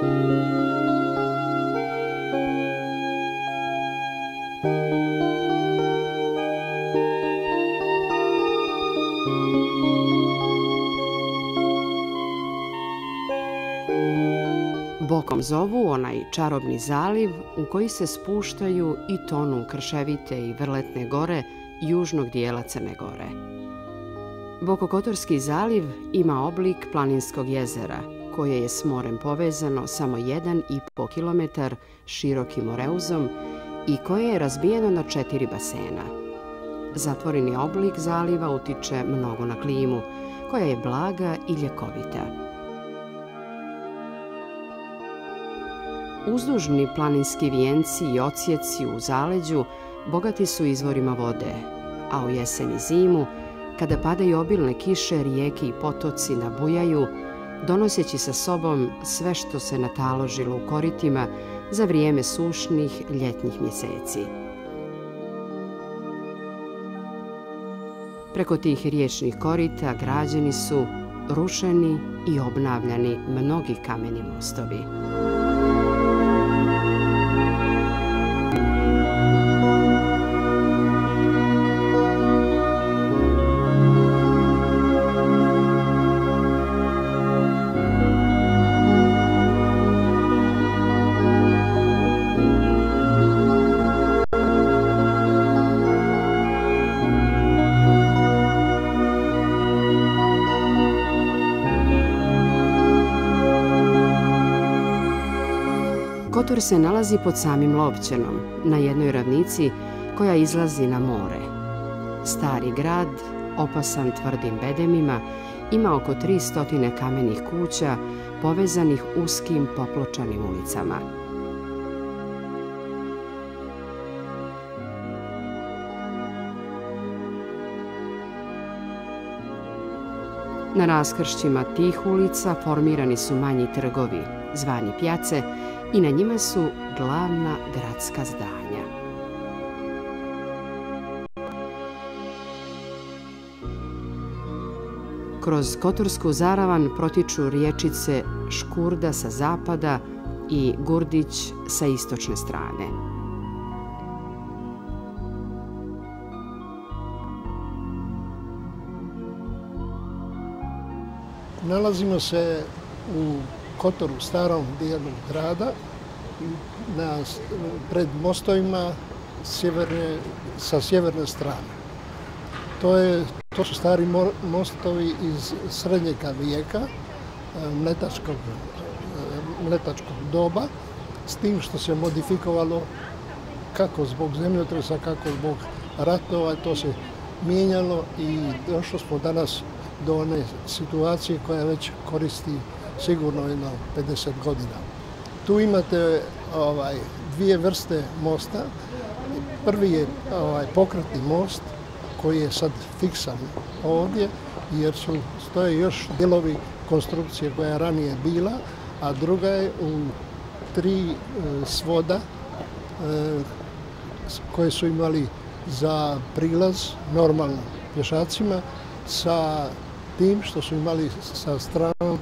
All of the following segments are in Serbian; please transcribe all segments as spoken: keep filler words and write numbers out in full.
Bokom zovu onaj čarobni zaliv u koji se spuštaju i tonu krševite i vrletne gore južnog dijela Crne Gore. Bokokotorski zaliv ima oblik planinskog jezera, koje je s morem povezano samo jedan i po kilometar širokim Moreuzom i koje je razbijeno na četiri basena. Zatvoreni oblik zaliva utiče mnogo na klimu, koja je blaga i ljekovita. Uzdužni planinski vijenci i odsjeci u zaleđu bogati su izvorima vode, a u jesen i zimu, kada padaju obilne kiše, rijeke i potoci nabujaju, donoseći sa sobom sve što se nataložilo u koritima za vrijeme sušnih ljetnjih mjeseci. Preko tih riječnih korita građeni su, rušeni i obnavljani mnogi kameni mostovi. Kotor se nalazi pod samim Lovćenom, na jednoj ravnici koja izlazi na more. Stari grad, opasan tvrdim bedemima, ima oko tri stotine kamenih kuća povezanih uskim popločanim ulicama. Na raskršćima tih ulica formirani su manji trgovi, zvani pjace, i na njima su glavna gradska zdanja. Kroz Kotorsku zaravan protiču riječice Škurda sa zapada i Gurdić sa istočne strane. Nalazimo se u Kotoru, starom dijelu grada, na, pred mostovima sjeverne, sa sjeverne strane. To, je, to su stari mostovi iz srednjega vijeka, mletačkog, mletačkog doba, s tim što se modifikovalo kako zbog zemljotresa, kako zbog ratova, to se mijenjalo i došli smo danas do one situacije koja već koristi sigurno jedno pedeset godina. Tu imate ovaj, dvije vrste mosta. Prvi je ovaj, pokretni most koji je sad fiksan ovdje jer su, stoje još dijelovi konstrukcije koja je ranije bila, a druga je u tri e, svoda e, koje su imali za prilaz normalno pješacima sa tim što su imali sa stranom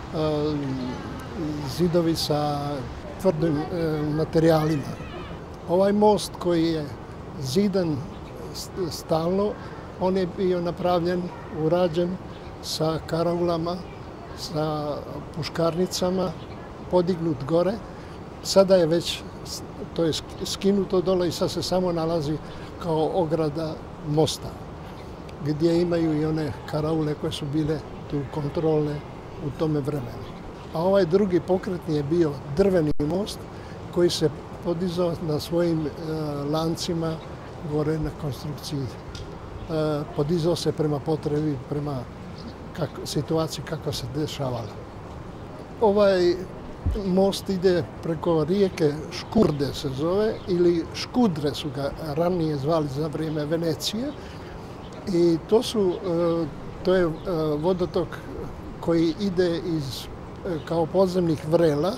zidovi sa tvrdim materijalima. Ovaj most koji je zidan stalno, on je bio napravljen, urađen sa karaulama, sa puškarnicama, podignut gore. Sada je već, to je skinuto dole i sad se samo nalazi kao ograda mosta, gdje imaju i one karaule koje su bile tu kontrolne u tome vremenu. A ovaj drugi pokretni je bio drveni most koji se podizao na svojim e, lancima gore na konstrukciji. E, podizao se prema potrebi, prema kako, situaciji kako se dešavala. Ovaj most ide preko rijeke Škurde se zove, ili Škudre su ga ranije zvali za vrijeme Venecije. I to, su, e, to je e, vodotok koji ide iz, kao podzemnih vrela,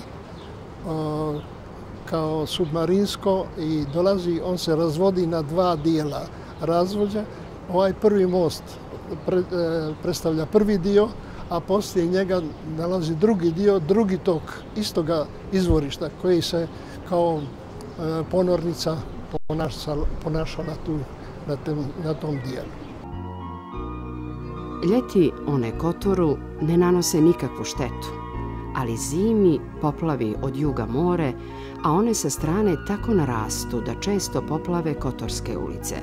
kao submarinsko i dolazi, on se razvodi na dva dijela razvođa. Ovaj prvi most pre, predstavlja prvi dio, a poslije njega nalazi drugi dio, drugi tok istoga izvorišta koji se kao e, ponornica ponašala, ponašala tu na, tem, na tom dijelu. Ljeti one Kotoru ne nanose nikakvu štetu, ali zimi poplavi od juga more, a one sa strane tako narastu da često poplave Kotorske ulice.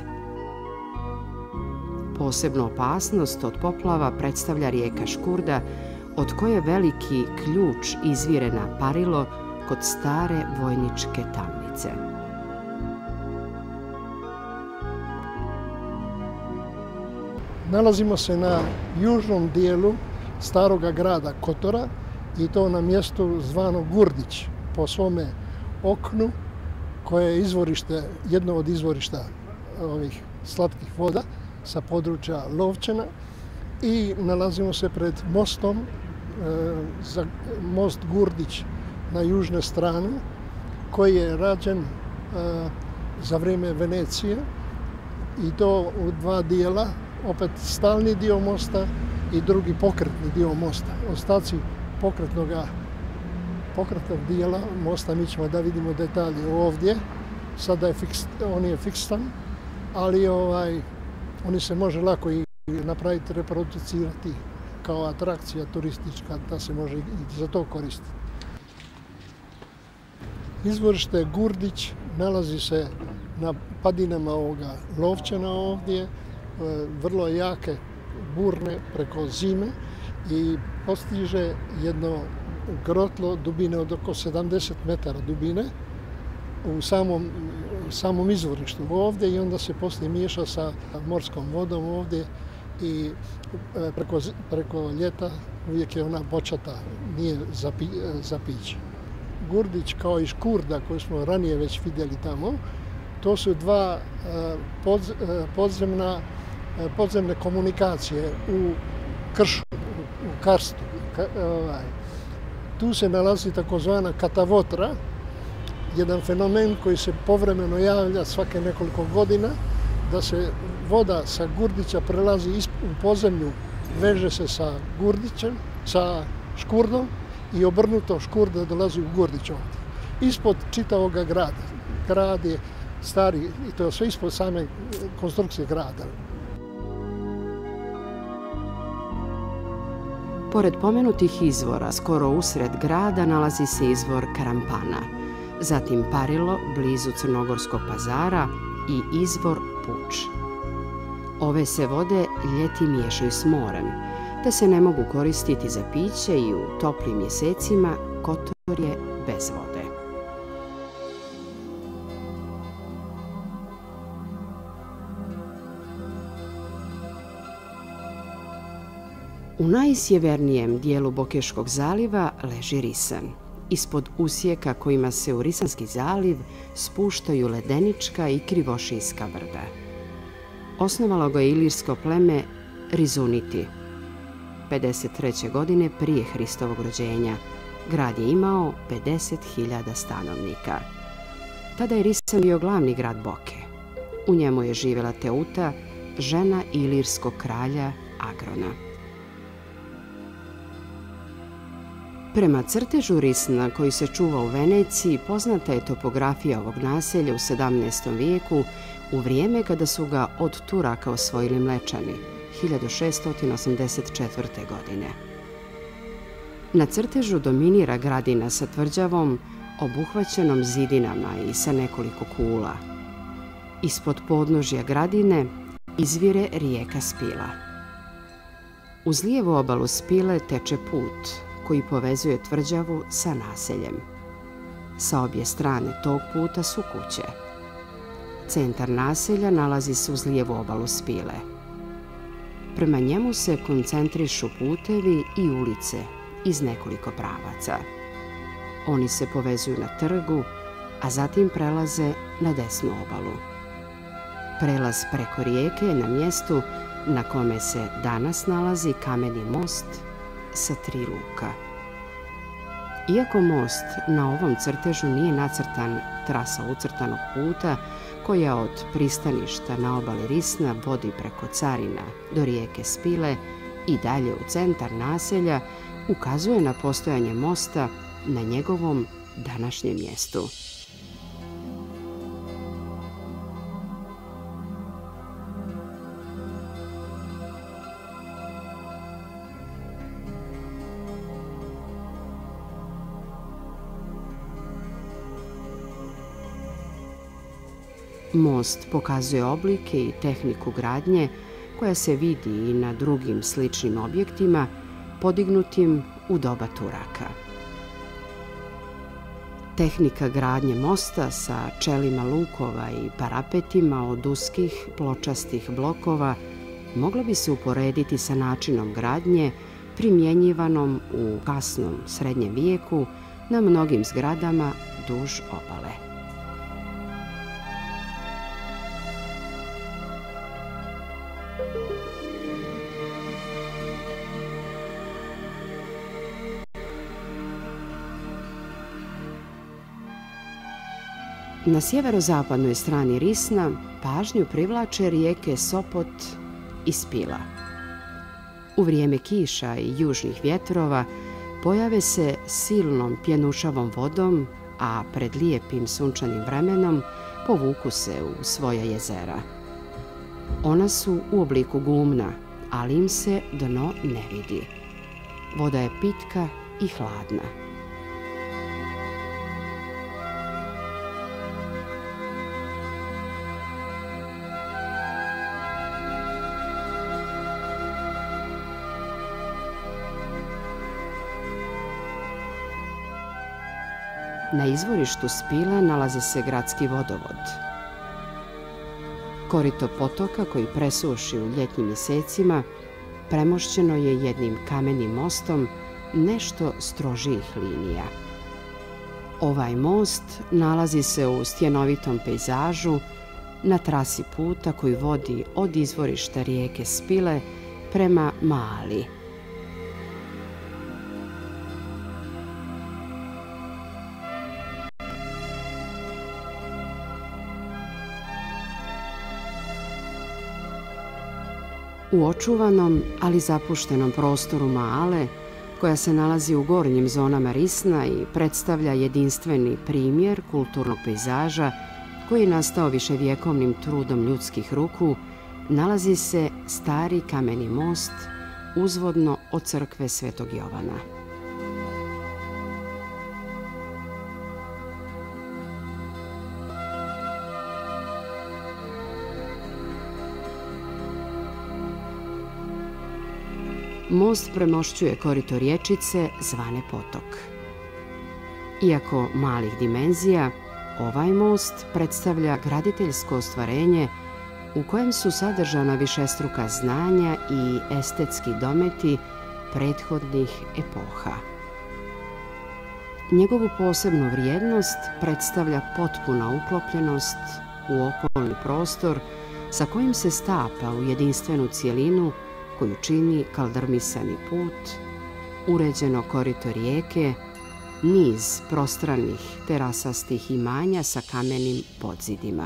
Posebnu opasnost od poplava predstavlja rijeka Škurda, od koje veliki ključ izvire na Parilo kod stare vojničke tamnice. Nalazimo se na južnom dijelu staroga grada Kotora i to na mjestu zvano Gurdić, po svome oknu koje je izvorište, jedno od izvorišta ovih slatkih voda sa područja Lovćena, i nalazimo se pred mostom, e, za most Gurdić na južne strane, koji je rađen e, za vrijeme Venecije, i to u dva dijela, opet stalni dio mosta i drugi pokretni dio mosta. Ostaci pokretnog pokretnog dijela mosta mi ćemo da vidimo detalje ovdje. Sada je fiks, on je fiksan, ali ovaj, oni se može lako i napraviti, reproducirati kao atrakcija turistička, da se može i za to koristiti. Izvorište Gurdić nalazi se na padinama ovoga Lovćena ovdje, vrlo jake burne preko zime, i postiže jedno grotlo dubine od oko sedamdeset metara dubine u samom, samom izvorištu ovdje, i onda se poslije miješa sa morskom vodom ovdje, i preko, preko ljeta uvijek je ona bočata, nije za, pi, za piće. Gurdić kao i Škurda koju smo ranije već vidjeli tamo, to su dva pod, podzemna, podzemne komunikacije u kršu, u karstu. Tu se nalazi takozvana katavotra, jedan fenomen koji se povremeno javlja svake nekoliko godina, da se voda sa Gurdića prelazi u podzemlju, veže se sa Gurdićem, sa Škurdom, i obrnuto Škurda dolazi u Gurdić ovdje. Ispod čitavog grada. Grad je stari, i to je sve ispod same konstrukcije grada. Pored pomenutih izvora, skoro usred grada nalazi se izvor Karampana, zatim Parilo, blizu Crnogorskog Pazara, i izvor Puč. Ove se vode ljeti miješaju s morem, te se ne mogu koristiti za piće, i u toplim mjesecima Kotor je bez vode. U najsjevernijem dijelu Bokeškog zaliva leži Risan, ispod usjeka kojima se u Risanski zaliv spuštaju ledenička i krivošijska brda. Osnovalo ga je ilirsko pleme Rizuniti, pedeset treće godine prije Hristovog rođenja. Grad je imao pedeset hiljada stanovnika. Tada je Risan bio glavni grad Boke. U njemu je živjela Teuta, žena ilirskog kralja Agrona. Prema crtežu Risna koji se čuva u Veneciji, poznata je topografija ovog naselja u sedamnaestom vijeku, u vrijeme kada su ga od Turaka osvojili Mlečani, hiljadu šeststo osamdeset četvrte. godine. Na crtežu dominira gradina sa tvrđavom, obuhvaćenom zidinama i sa nekoliko kula. Ispod podnožja gradine izvire rijeka Spila. Uz lijevu obalu Spile teče put koji povezuje tvrđavu sa naseljem. Sa obje strane tog puta su kuće. Centar naselja nalazi se uz lijevu obalu Spile. Prema njemu se koncentrišu putevi i ulice iz nekoliko pravaca. Oni se povezuju na trgu, a zatim prelaze na desnu obalu. Prelaz preko rijeke je na mjestu na kome se danas nalazi kameni most sa tri luka. Iako most na ovom crtežu nije nacrtan trasa ucrtanog puta koja od pristaništa na obali Risna vodi preko Carina do rijeke Spile, i dalje u centar naselja ukazuje na postojanje mosta na njegovom današnjem mjestu. Most pokazuje oblike i tehniku gradnje koja se vidi i na drugim sličnim objektima podignutim u doba Turaka. Tehnika gradnje mosta sa čelima lukova i parapetima od uskih pločastih blokova mogla bi se uporediti sa načinom gradnje primjenjivanom u kasnom srednjem vijeku na mnogim zgradama duž obale. Na sjeverozapadnoj strani Risna pažnju privlače rijeke Sopot i Spila. U vrijeme kiša i južnih vjetrova pojave se silnom pjenušavom vodom, a pred lijepim sunčanim vremenom povuku se u svoja jezera. Ona su u obliku gumna, ali im se dno ne vidi. Voda je pitka i hladna. Na izvorištu Spile nalazi se gradski vodovod. Korito potoka koji presuši u ljetnjim mjesecima premošćeno je jednim kamenim mostom nešto strožijih linija. Ovaj most nalazi se u stjenovitom pejzažu na trasi puta koji vodi od izvorišta rijeke Spile prema Mali. U očuvanom, ali zapuštenom prostoru Male, koja se nalazi u gornjim zonama Risna i predstavlja jedinstveni primjer kulturnog pejzaža koji je nastao viševjekovnim trudom ljudskih ruku, nalazi se stari kameni most uzvodno od crkve Svetog Jovana. Most premošćuje korito rječice zvane Potok. Iako malih dimenzija, ovaj most predstavlja graditeljsko ostvarenje u kojem su sadržana višestruka znanja i estetski dometi prethodnih epoha. Njegovu posebnu vrijednost predstavlja potpuna uklopljenost u okolni prostor sa kojim se stapa u jedinstvenu cjelinu koju čini kaldrmisani put, uređeno korito rijeke, niz prostranih terasastih imanja sa kamenim podzidima.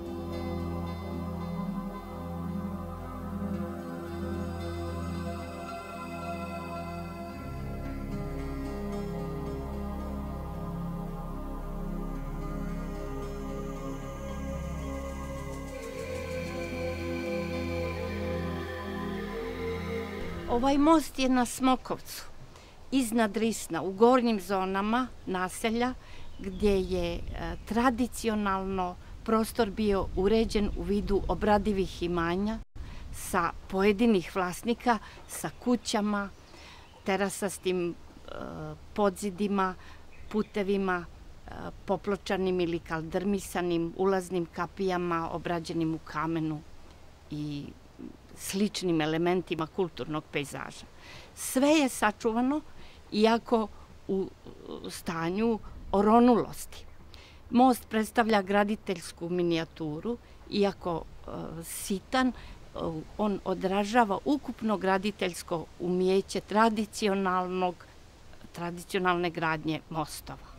Ovaj most je na Smokovcu, iznad Risna, u gornjim zonama naselja, gdje je e, tradicionalno prostor bio uređen u vidu obradivih imanja sa pojedinih vlasnika, sa kućama, terasastim e, podzidima, putevima, e, popločanim ili kaldrmisanim, ulaznim kapijama obrađenim u kamenu i sličnim elementima kulturnog pejzaža. Sve je sačuvano, iako u stanju oronulosti. Most predstavlja graditeljsku minijaturu, iako e, sitan, e, on odražava ukupno graditeljsko umjeće tradicionalnog, tradicionalne gradnje mostova.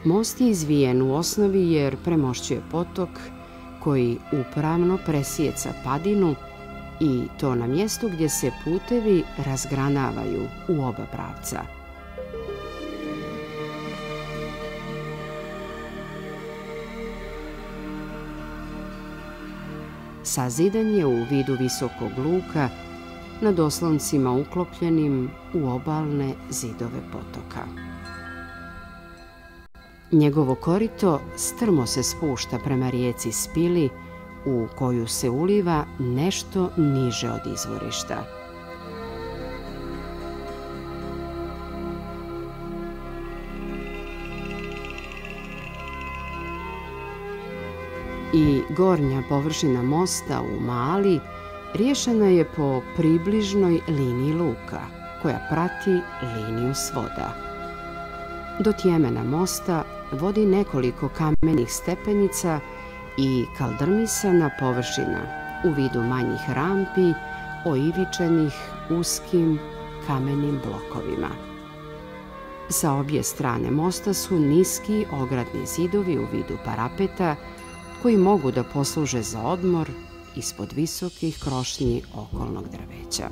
Most je izvijen u osnovi jer premošćuje potok koji upravno presjeca padinu i to na mjestu gdje se putevi razgranavaju u oba pravca. Sazidan je u vidu visokog luka nad osloncima uklopljenim u obalne zidove potoka. Njegovo korito strmo se spušta prema rijeci Spili, u koju se uliva nešto niže od izvorišta. I gornja površina mosta u Mali riješena je po približnoj liniji luka, koja prati liniju svoda. Do tjemena mosta vodi nekoliko kamenih stepenica i kaldrmisana površina u vidu manjih rampi oivičenih uskim kamenim blokovima. Sa obje strane mosta su niski ogradni zidovi u vidu parapeta koji mogu da posluže za odmor ispod visokih krošnji okolnog drveća.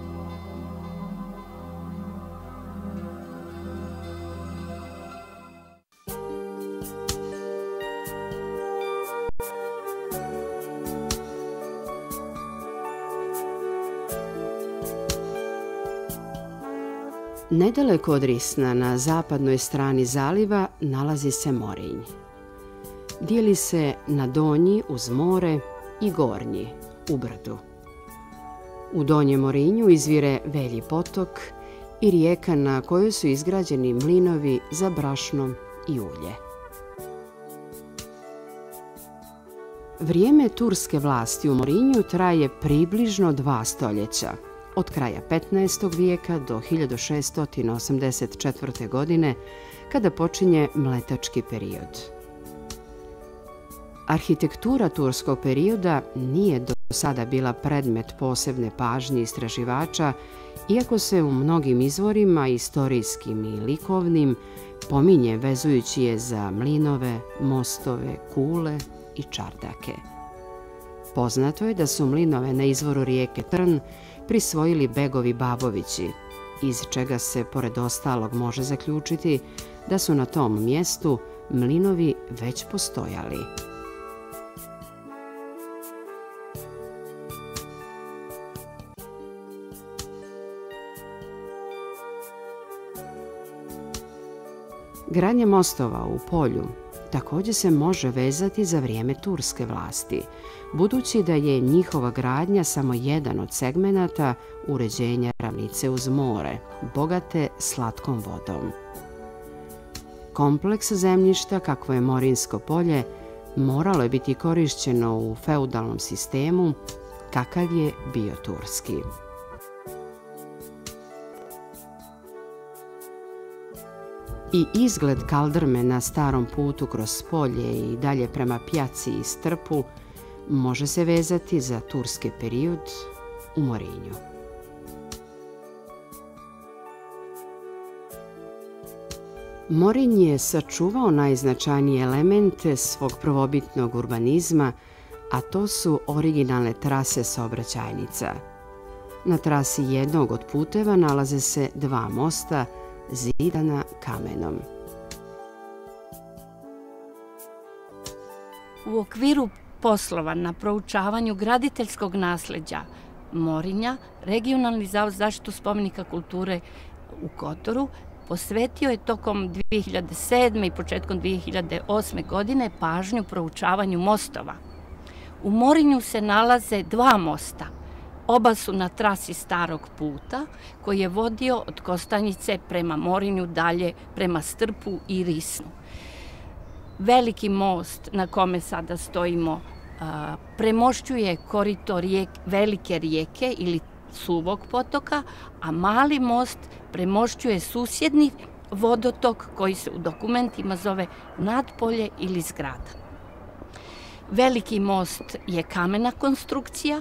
Nedaleko od Risna, na zapadnoj strani zaliva, nalazi se Morinj. Dijeli se na donji uz more i gornji u brdu. U donjem Morinju izvire Velji potok i rijeka na kojoj su izgrađeni mlinovi za brašno i ulje. Vrijeme turske vlasti u Morinju traje približno dva stoljeća, od kraja petnaestog vijeka do hiljadu šeststo osamdeset četvrte. godine, kada počinje mletački period. Arhitektura turskog perioda nije do sada bila predmet posebne pažnje istraživača, iako se u mnogim izvorima, istorijskim i likovnim, pominje vezujući je za mlinove, mostove, kule i čardake. Poznato je da su mlinove na izvoru rijeke Trn prisvojili begovi Babovići, iz čega se, pored ostalog, može zaključiti da su na tom mjestu mlinovi već postojali. Gradnja mostova u polju također se može vezati za vrijeme turske vlasti, budući da je njihova gradnja samo jedan od segmenata uređenja ravnice uz more, bogate slatkom vodom. Kompleks zemljišta, kakvo je Morinsko polje, moralo je biti korišćeno u feudalnom sistemu, kakav je bio turski. I izgled kaldrme na starom putu kroz polje i dalje prema Pjaci i Strpu može se vezati za turski period u Morinju. Morinj je sačuvao najznačajnije elemente svog prvobitnog urbanizma, a to su originalne trase saobraćajnica. Na trasi jednog od puteva nalaze se dva mosta, zidana kamenom. U okviru poslova na proučavanju graditeljskog nasljeđa Morinja, Regionalni zavod za zaštitu spomenika kulture u Kotoru posvetio je tokom dvije hiljade sedme. i početkom dvije hiljade osme. godine pažnju proučavanju mostova. U Morinju se nalaze dva mosta. Oba su na trasi starog puta koji je vodio od Kostanjice prema Morinju dalje prema Strpu i Risnu. Veliki most na kome sada stojimo premošćuje korito velike rijeke ili Suvog potoka, a mali most premošćuje susjedni vodotok koji se u dokumentima zove Nadpolje ili Zgrada. Veliki most je kamena konstrukcija,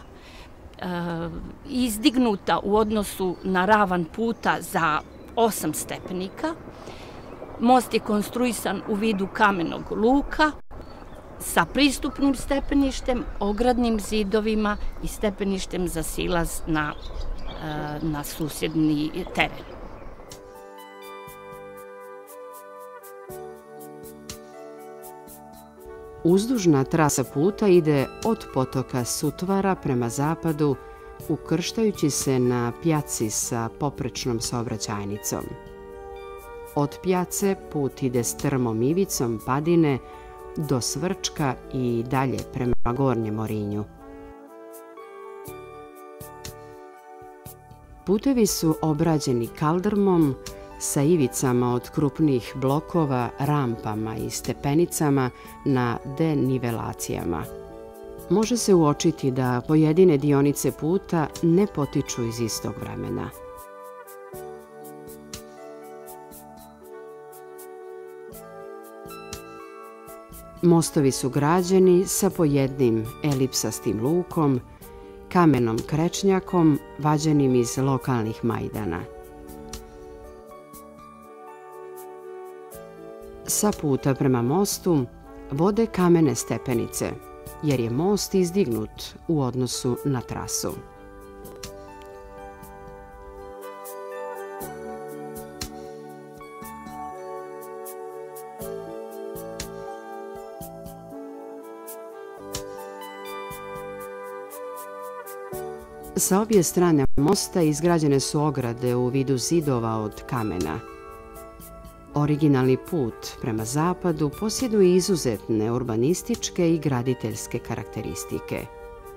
izdignuta u odnosu na ravan puta za osam stepenika Most je konstruisan u vidu kamenog luka sa pristupnim stepeništem, ogradnim zidovima i stepeništem za silaz na, na susjedni teren. Uzdužna trasa puta ide od potoka Sutvara prema zapadu, ukrštajući se na pjaci sa poprečnom saobraćajnicom. Od pjace put ide strmom ivicom padine do Svrčka i dalje prema Gornjem Morinju. Putevi su obrađeni kaldrmom sa ivicama od krupnih blokova, rampama i stepenicama na denivelacijama. Može se uočiti da pojedine dionice puta ne potiču iz istog vremena. Mostovi su građeni sa po jednim elipsastim lukom, kamenom krečnjakom vađenim iz lokalnih majdana. Sa puta prema mostu vode kamene stepenice, jer je most izdignut u odnosu na trasu. Sa obje strane mosta izgrađene su ograde u vidu zidova od kamena. Originalni put prema zapadu posjeduje izuzetne urbanističke i graditeljske karakteristike.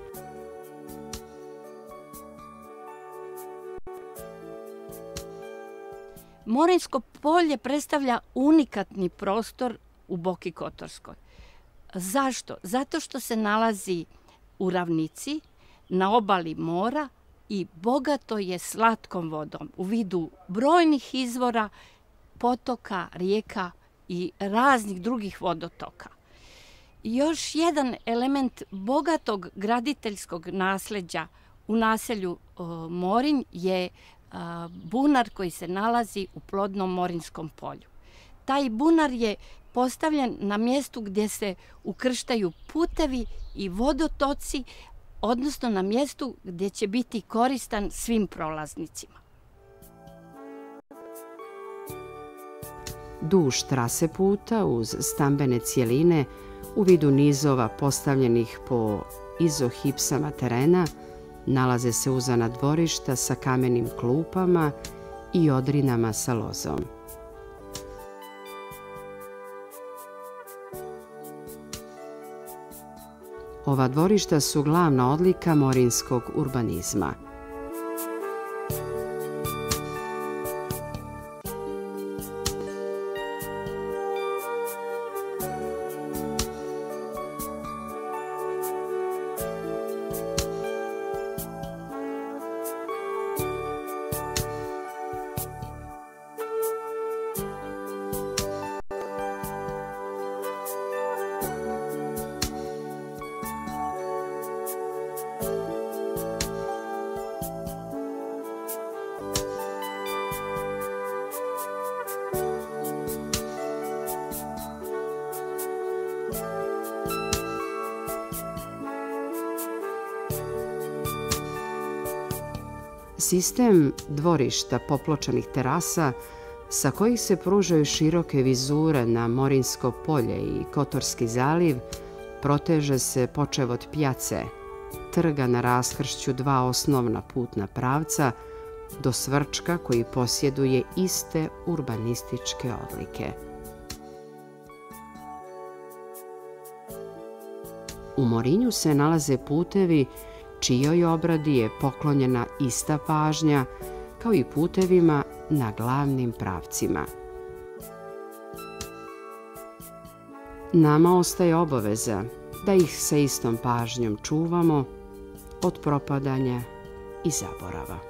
Morinjsko polje predstavlja unikatni prostor u Boki Kotorskoj. Zašto? Zato što se nalazi u ravnici, na obali mora i bogato je slatkom vodom u vidu brojnih izvora, potoka, rijeka i raznih drugih vodotoka. Još jedan element bogatog graditeljskog nasleđa u naselju Morinj je bunar koji se nalazi u plodnom Morinjskom polju. Taj bunar je postavljen na mjestu gdje se ukrštaju putevi i vodotoci, odnosno na mjestu gdje će biti koristan svim prolaznicima. Duž trase puta uz stambene cijeline u vidu nizova postavljenih po izohipsama terena nalaze se uzana dvorišta sa kamenim klupama i odrinama sa lozom. Ova dvorišta su glavna odlika morinjskog urbanizma. Sistem dvorišta popločanih terasa sa kojih se pružaju široke vizure na Morinjsko polje i Kotorski zaliv proteže se počev od pjace, trga na raskršću dva osnovna putna pravca, do Svrčka koji posjeduje iste urbanističke odlike. U Morinju se nalaze putevi čijoj obradi je poklonjena ista pažnja kao i putevima na glavnim pravcima. Nama ostaje obaveza da ih sa istom pažnjom čuvamo od propadanja i zaborava.